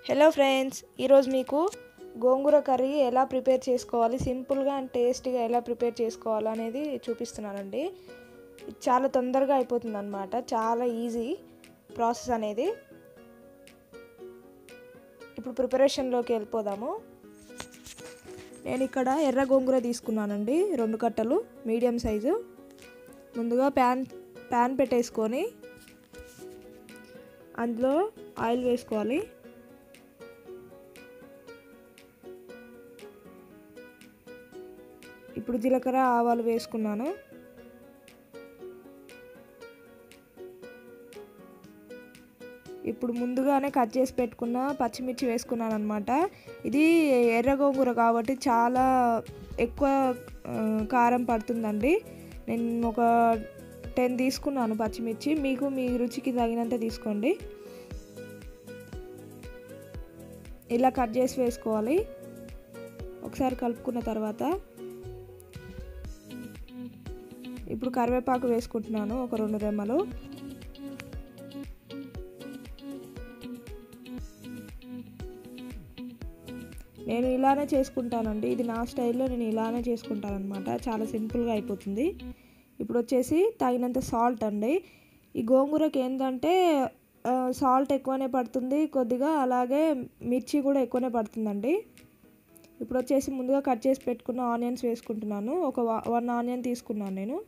Hello friends, ఈరోజు మీకు గోంగూర curry ఎలా ప్రిపేర్ చేసుకోవాలి, సింపుల్గా అండ్ టేస్టీగా ఎలా ప్రిపేర్ చేసుకోవాలి అనేది చూపిస్తున్నానండి. చాలా తొందరగా అయిపోతుంది అన్నమాట, చాలా ఈజీ ప్రాసెస్ అనేది. ఇప్పుడు ప్రిపరేషన్లోకి వెళ్ళిపోదాము. నేను ఇక్కడ ఎర్ర గోంగూర తీసుకున్నానండి, 2 కట్టలు మీడియం సైజు. ముందుగా ప్యాన్ పెట్టేసుకొని అందులో ఆయిల్ వేసుకోవాలి. ఇప్పుడు జీలకర్ర ఆవాలు వేసుకున్నాను. ఇప్పుడు ముందుగానే కట్ చేసి పెట్టుకున్న పచ్చిమిర్చి వేసుకున్నాను అనమాట. ఇది ఎర్ర గోంగూర కాబట్టి చాలా ఎక్కువ కారం పడుతుందండి. నేను ఒక 10 తీసుకున్నాను పచ్చిమిర్చి. మీకు మీ రుచికి తగినంత తీసుకోండి. ఇలా కట్ చేసి వేసుకోవాలి. ఒకసారి కలుపుకున్న తర్వాత ఇప్పుడు కరివేపాకు వేసుకుంటున్నాను, ఒక 2 రెమ్మలు. నేను ఇలానే చేసుకుంటానండి, ఇది నా స్టైల్లో నేను ఇలానే చేసుకుంటాను అనమాట. చాలా సింపుల్గా అయిపోతుంది. ఇప్పుడు వచ్చేసి తగినంత సాల్ట్ అండి. ఈ గోంగూరకి ఏంటంటే సాల్ట్ ఎక్కువనే పడుతుంది కొద్దిగా, అలాగే మిర్చి కూడా ఎక్కువనే పడుతుందండి. ఇప్పుడు వచ్చేసి ముందుగా కట్ చేసి పెట్టుకున్న ఆనియన్స్ వేసుకుంటున్నాను. ఒక 1 ఆనియన్ తీసుకున్నాను నేను.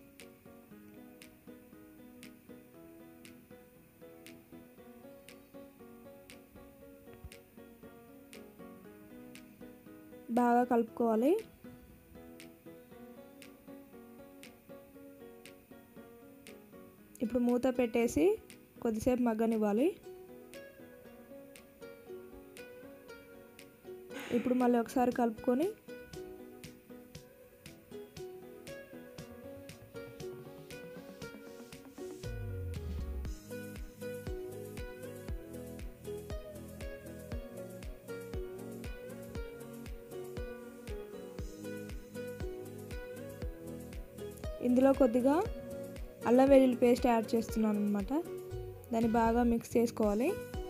బాగా కలుపుకోవాలి. ఇప్పుడు మూత పెట్టేసి కొద్దిసేపు మగ్గనివ్వాలి. ఇప్పుడు మళ్ళీ ఒకసారి కలుపుకొని ఇందులో కొద్దిగా అల్లం వెల్లుల్లి పేస్ట్ యాడ్ చేస్తున్నాను అనమాట. దాన్ని బాగా మిక్స్ చేసుకోవాలి.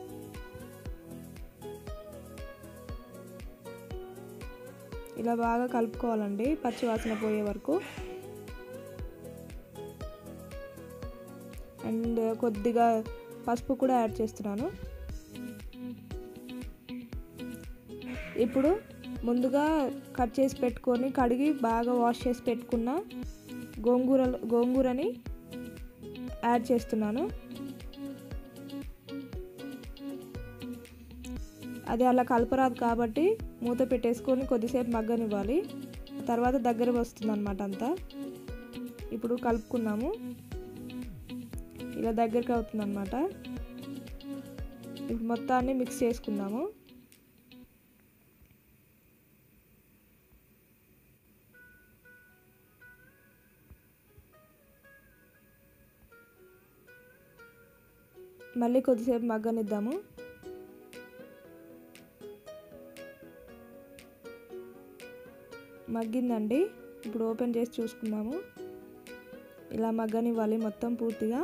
ఇలా బాగా కలుపుకోవాలండి పచ్చి వాసన పోయే వరకు. అండ్ కొద్దిగా పసుపు కూడా యాడ్ చేస్తున్నాను. ఇప్పుడు ముందుగా కట్ చేసి పెట్టుకొని కడిగి బాగా వాష్ చేసి పెట్టుకున్న గోంగూరని యాడ్ చేస్తున్నాను. అది అలా కలపరాదు కాబట్టి మూత పెట్టేసుకొని కొద్దిసేపు మగ్గనివ్వాలి. తర్వాత దగ్గర వస్తుంది అన్నమాట అంతా. ఇప్పుడు కలుపుకున్నాము, ఇలా దగ్గరికి అవుతుంది అన్నమాట. ఇప్పుడు మొత్తాన్ని మిక్స్ చేసుకుందాము. మళ్ళీ కొద్దిసేపు మగ్గనిద్దాము. మగ్గిందండి. ఇప్పుడు ఓపెన్ చేసి చూసుకుందాము. ఇలా మగ్గనివ్వాలి మొత్తం పూర్తిగా.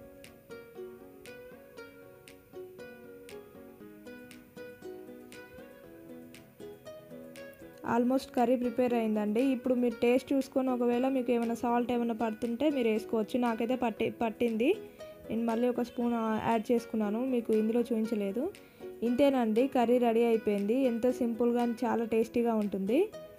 ఆల్మోస్ట్ కర్రీ ప్రిపేర్ అయిందండి. ఇప్పుడు మీరు టేస్ట్ చూసుకొని ఒకవేళ మీకు ఏమైనా సాల్ట్ ఏమైనా పడుతుంటే మీరు వేసుకోవచ్చు. నాకైతే పట్టింది. నేను మళ్ళీ ఒక స్పూన్ యాడ్ చేసుకున్నాను, మీకు ఇందులో చూపించలేదు. ఇంతేనండి, కర్రీ రెడీ అయిపోయింది. ఎంతో సింపుల్గా చాలా టేస్టీగా ఉంటుంది.